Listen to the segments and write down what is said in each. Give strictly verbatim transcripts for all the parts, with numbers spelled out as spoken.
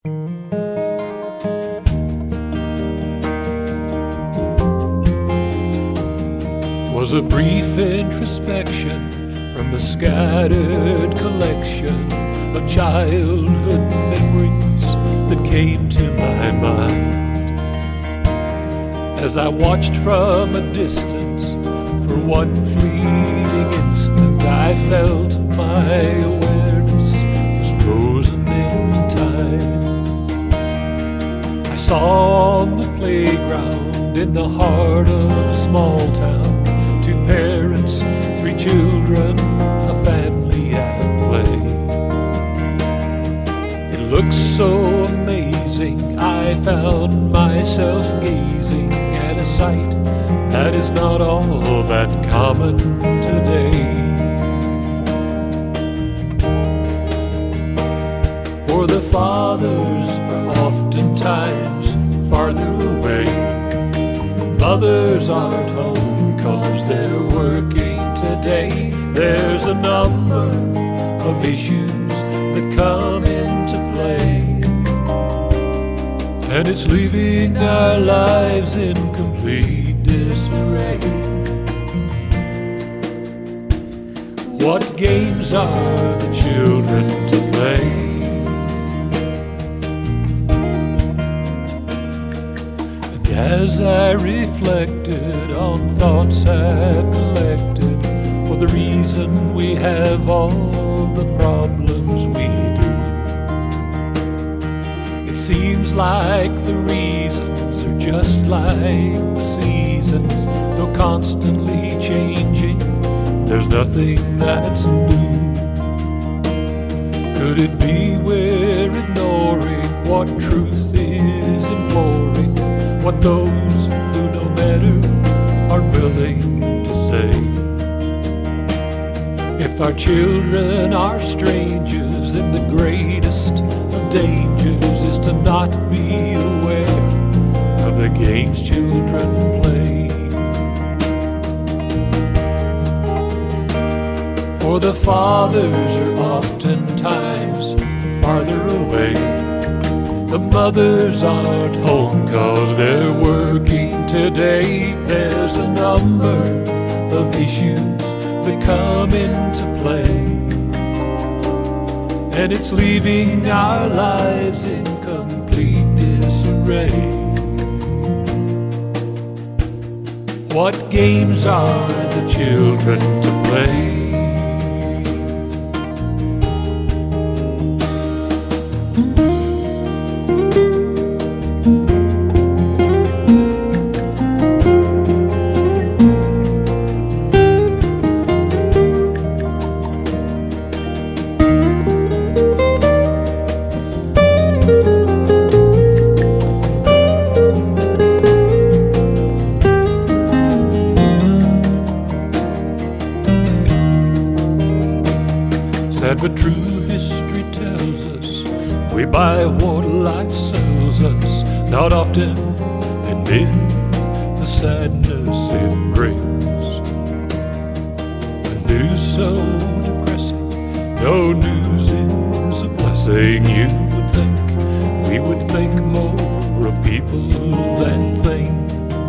Was a brief introspection from a scattered collection of childhood memories that came to my mind as I watched from a distance. For one fleeting instant I felt my awareness was frozen in time. I saw on the playground in the heart of a small town two parents, three children, a family at play. It looked so amazing, I found myself gazing at a sight that is not all that common today. For the fathers are oftentimes farther away, mothers aren't home 'cause they're working today. There's a number of issues that come into play, and it's leaving our lives in complete disarray. What games are the children to play? And as I reflected on thoughts I've collected for the reason we have all the problems we do, it seems like the reasons are just like the seasons, though constantly changing, there's nothing that's new. Could it be we're ignoring what truth is imploring, what those who know better are willing to say? If our children are strangers, then the greatest of dangers is to not be aware of the games children play. For the fathers are oftentimes farther away, the mothers aren't home 'cause they're working today. There's a number of issues that come into play, and it's leaving our lives in complete disarray. What games are the children to play? Sad but true history tells us we buy what life sells us, not often admit the sadness it brings. The news so depressing, no news is a blessing. You would think we would think more of people than things.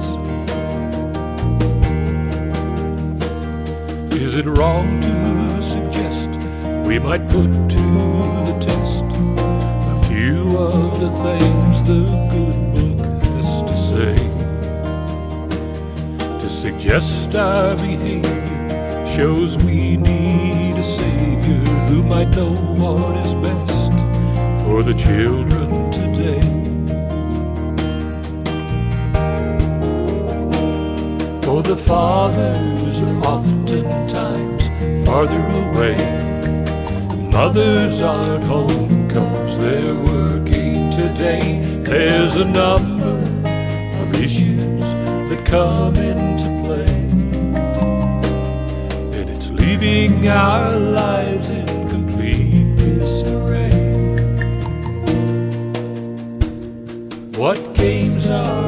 Is it wrong to suggest we might put to the test a few of the things the good book has to say? To suggest our behavior shows we need a savior who might know what is best for the children today. For the fathers are oftentimes farther away, mothers aren't home 'cause they're working today. There's a number of issues that come into play, and it's leaving our lives in complete disarray. What games are